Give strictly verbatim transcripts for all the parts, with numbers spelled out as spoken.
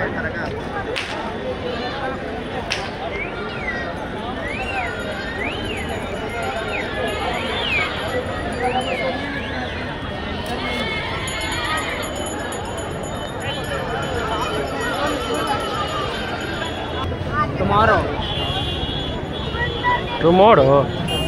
Tomorrow. Tomorrow?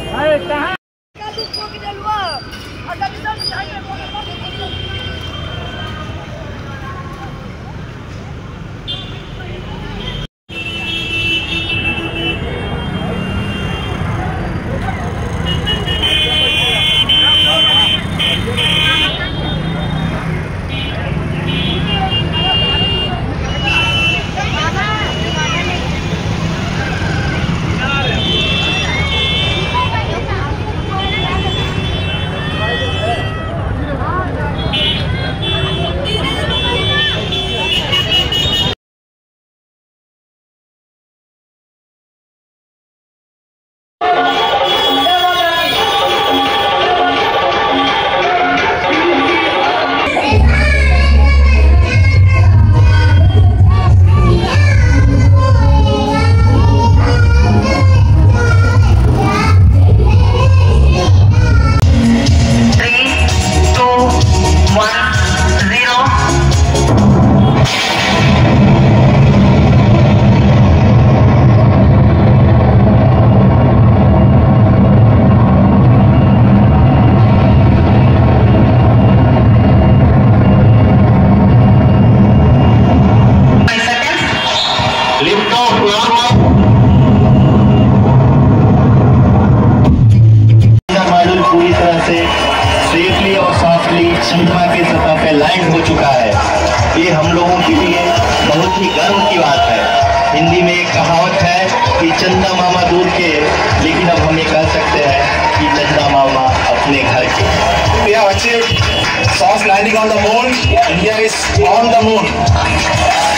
पूरी तरह से सेफली और सॉफ्टली चंद्रमा की सतह पे लैंड हो चुका है। ये हम लोगों के लिए बहुत ही गर्व की बात है। हिंदी में एक कहावत है कि चंदा मामा दूर के, लेकिन अब हम ये कह सकते हैं कि चंदा मामा अपने घर के। We have achieved soft landing on the moon. India is on the moon.